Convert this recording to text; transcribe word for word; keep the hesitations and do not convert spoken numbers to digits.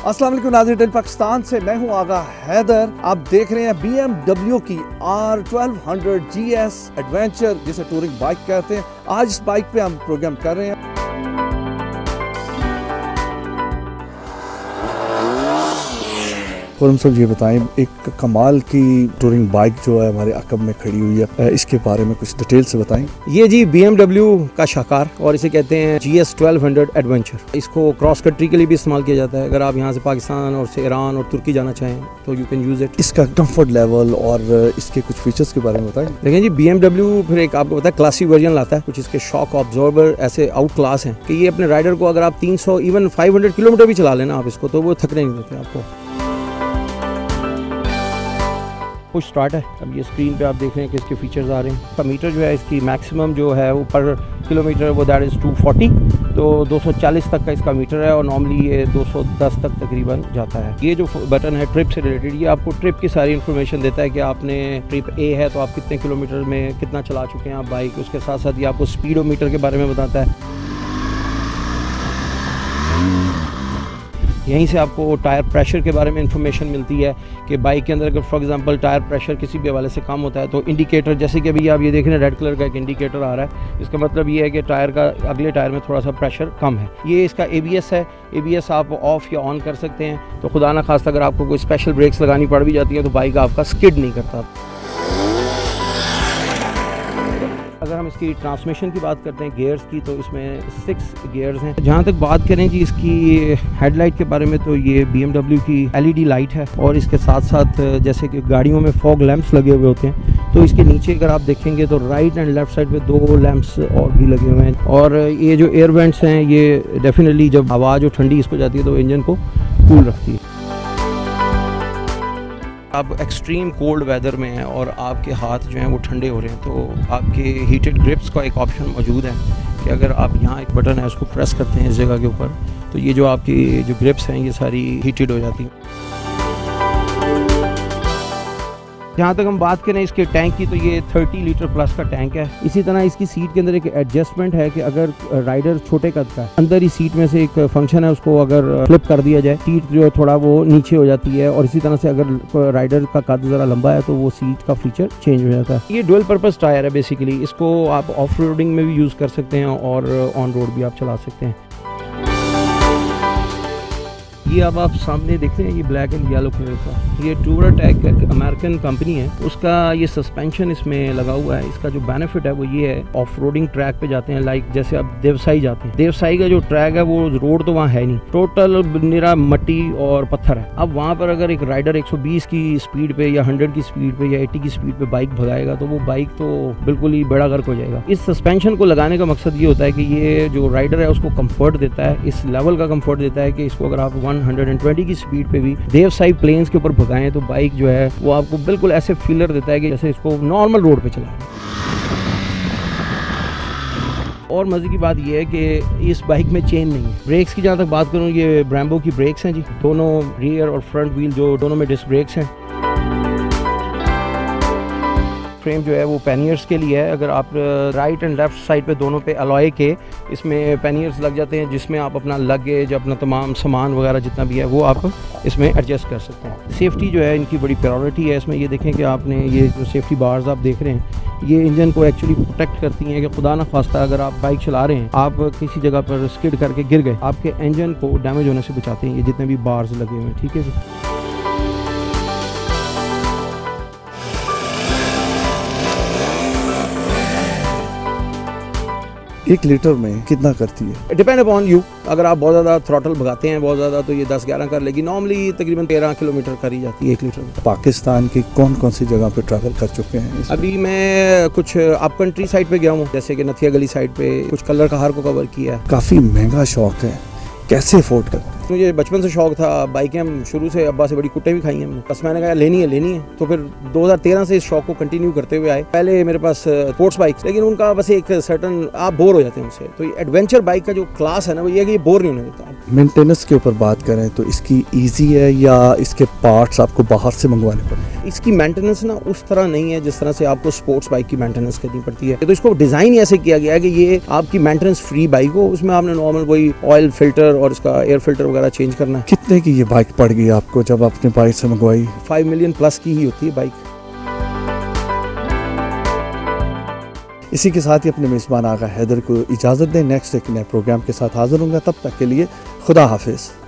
अस्सलाम वालेकुम नाज़रीन, पाकिस्तान से मैं हूं आगा हैदर। आप देख रहे हैं बी एम डब्ल्यू की R twelve hundred G S adventure, जिसे टूरिंग बाइक कहते हैं। आज इस बाइक पे हम प्रोग्राम कर रहे हैं। खुरम साहब ये बताएं, एक कमाल की टूरिंग बाइक जो है हमारे अकब में खड़ी हुई है, इसके बारे में कुछ डिटेल से बताएं। ये जी बी एम डब्ल्यू का शाहकार, और इसे कहते हैं G S twelve hundred adventure. इसको क्रॉस कंट्री के लिए भी इस्तेमाल किया जाता है। अगर आप यहाँ से पाकिस्तान और से ईरान और तुर्की जाना चाहें तो यू कैन यूज़ इट। इसका कंफर्ट लेवल और इसके कुछ फीचर्स के बारे में बताएं। देखें जी, बी एम डब्ल्यू फिर एक आपको पता है क्लासिक वर्जन लाता है। कुछ इसके शॉक ऑब्जॉर्बर ऐसे आउट क्लास हैं कि ये अपने राइडर को, अगर आप तीन सौ इवन फाइव हंड्रेड किलोमीटर भी चला लेना आप इसको, तो वो थकने नहीं देते आपको। पुश स्टार्ट है। अब ये स्क्रीन पे आप देख रहे हैं कि इसके फीचर्स आ रहे हैं। का मीटर जो है इसकी मैक्सिमम जो है वो पर किलोमीटर वो दैट इज़ टू फोर्टी, तो दो सौ चालीस तक का इसका मीटर है, और नॉर्मली ये दो सौ दस तक तकरीबन जाता है। ये जो बटन है ट्रिप से रिलेटेड, ये आपको ट्रिप की सारी इन्फॉर्मेशन देता है कि आपने ट्रिप ए है तो आप कितने किलोमीटर में कितना चला चुके हैं आप बाइक। उसके साथ साथ ये आपको स्पीडोमीटर के बारे में बताता है। यहीं से आपको टायर प्रेशर के बारे में इंफॉर्मेशन मिलती है कि बाइक के अंदर अगर फॉर एग्जांपल टायर प्रेशर किसी भी हवाले से कम होता है तो इंडिकेटर, जैसे कि अभी आप ये देख रहे हैं रेड कलर का एक इंडिकेटर आ रहा है, इसका मतलब ये है कि टायर का अगले टायर में थोड़ा सा प्रेशर कम है। ये इसका ए बी एस है। ए बी एस आप ऑफ या ऑन कर सकते हैं, तो खुदा ना खास्ता अगर आपको कोई स्पेशल ब्रेक्स लगानी पड़ भी जाती है तो बाइक आपका स्किड नहीं करता। अगर हम इसकी ट्रांसमिशन की बात करते हैं गियर्स की, तो इसमें सिक्स गियर्स हैं। जहाँ तक बात करें जी इसकी हेडलाइट के बारे में, तो ये बी एम डब्ल्यू की एल ई डी लाइट है, और इसके साथ साथ जैसे कि गाड़ियों में फॉग लैंप्स लगे हुए होते हैं, तो इसके नीचे अगर आप देखेंगे तो राइट एंड लेफ्ट साइड पे दो लैंप्स और भी लगे हुए हैं। और ये जो एयर वेंट्स हैं ये डेफिनेटली जब हवा जो ठंडी इसको जाती है तो इंजन को कूल रखती है। आप एक्सट्रीम कोल्ड वेदर में हैं और आपके हाथ जो हैं वो ठंडे हो रहे हैं, तो आपके हीटेड ग्रिप्स का एक ऑप्शन मौजूद है कि अगर आप यहाँ एक बटन है उसको प्रेस करते हैं इस जगह के ऊपर, तो ये जो आपकी जो ग्रिप्स हैं ये सारी हीटेड हो जाती हैं। जहाँ तक हम बात करें इसके टैंक की, तो ये तीस लीटर प्लस का टैंक है। इसी तरह इसकी सीट के अंदर एक एडजस्टमेंट है कि अगर राइडर छोटे कद का है, अंदर ही सीट में से एक फंक्शन है, उसको अगर फ्लिप कर दिया जाए, सीट जो है थोड़ा वो नीचे हो जाती है, और इसी तरह से अगर राइडर का कद ज़रा लंबा है तो वो सीट का फीचर चेंज हो जाता है। ये डुअल पर्पस टायर है बेसिकली। इसको आप ऑफ रोडिंग में भी यूज़ कर सकते हैं और ऑन रोड भी आप चला सकते हैं। ये अब आप सामने देख रहे हैं ये ब्लैक एंड येलो कलर का, ये टूराटेक अमेरिकन कंपनी है, उसका ये सस्पेंशन इसमें लगा हुआ है। इसका जो बेनिफिट है वो ये है, ऑफ रोडिंग ट्रैक पे जाते हैं, लाइक जैसे आप देवसाई जाते हैं, देवसाई का जो ट्रैक है वो रोड तो वहाँ है नहीं, टोटल निरा मट्टी और पत्थर है। अब वहाँ पर अगर एक राइडर एक सौ बीस की स्पीड पे या सौ की स्पीड पे या अस्सी की स्पीड पे बाइक भगाएगा तो वो बाइक तो बिल्कुल ही बेड़ा गर्क हो जाएगा। इस सस्पेंशन को लगाने का मकसद ये होता है कि ये जो राइडर है उसको कम्फर्ट देता है, इस लेवल का कम्फर्ट देता है कि इसको अगर आप एक सौ बीस की स्पीड पे भी देवसाई प्लेन्स के ऊपर भगाएं तो बाइक जो है वो आपको बिल्कुल ऐसे फीलर देता है कि जैसे इसको नॉर्मल रोड पे चलाएं। और मजे की बात ये है कि इस बाइक में चेन नहीं है। ब्रेक्स की जहाँ तक बात करूँ, ये ब्रेम्बो की ब्रेक्स हैं जी, दोनों रियर और फ्रंट व्हील जो दोनों में डिस्क ब्रेक्स हैं। फ्रेम जो है वो पैनियर्स के लिए है। अगर आप राइट एंड लेफ्ट साइड पे दोनों पे अलॉय के इसमें पैनियर्स लग जाते हैं, जिसमें आप अपना लगेज, अपना तमाम सामान वगैरह जितना भी है वो आप इसमें एडजस्ट कर सकते हैं। सेफ्टी जो है इनकी बड़ी प्रायोरिटी है इसमें। ये देखें कि आपने ये जो सेफ्टी बार्स आप देख रहे हैं, ये इंजन को एक्चुअली प्रोटेक्ट करती हैं कि खुदा ना खास्ता अगर आप बाइक चला रहे हैं, आप किसी जगह पर स्किड करके गिर गए, आपके इंजन को डैमेज होने से बचाते हैं ये जितने भी बार्स लगे हुए हैं। ठीक है जी। एक लीटर में कितना करती है? Depend upon you. अगर आप बहुत ज़्यादा थ्रॉटल भगाते हैं बहुत ज़्यादा, तो ये दस ग्यारह कर लेगी। नॉर्मली तकरीबन तेरह किलोमीटर करी जाती है एक लीटर में। पाकिस्तान की कौन कौन सी जगह पे ट्रैवल कर चुके हैं? अभी मैं कुछ अप कंट्री साइड पे गया हूँ, जैसे कि नथिया गली साइड पे, कुछ कलर कहार को कवर किया है। काफ़ी महंगा शौक है, कैसे अफोर्ड करते हैं? मुझे बचपन से शौक था बाइकें, हम शुरू से अब्बा से बड़ी कुट्टे भी खाई हैं हमने, बस मैंने कहा लेनी है लेनी है, तो फिर दो हज़ार तेरह से इस शौक को कंटिन्यू करते हुए आए। पहले मेरे पास स्पोर्ट्स बाइक, लेकिन उनका बस एक सर्टन आप बोर हो जाते हैं उनसे, तो ये एडवेंचर बाइक का जो क्लास है ना वो ये है कि ये बोर नहीं होने देता। मेंटेनेंस के ऊपर बात करें तो इसकी इजी है या इसके पार्ट्स आपको बाहर से मंगवाने पड़ते हैं? इसकी मेंटेनेंस ना उस तरह नहीं है जिस तरह से आपको स्पोर्ट्स बाइक की मेंटेनेंस करनी पड़ती है। तो इसको डिज़ाइन ही ऐसे किया गया है कि ये आपकी मेंटेनेंस फ्री बाइक हो। उसमें आपने नॉर्मल वही ऑयल फिल्टर और इसका एयर फिल्टर वगैरह चेंज करना है। कितने की ये बाइक पड़ गई आपको जब आपने बाइक से मंगवाई? फाइव मिलियन प्लस की ही होती है बाइक। इसी के साथ ही अपने मेज़बान आगा हैदर को इजाज़त दें। नेक्स्ट एक नए प्रोग्राम के साथ हाजिर होंगे, तब तक के लिए खुदा हाफिज़।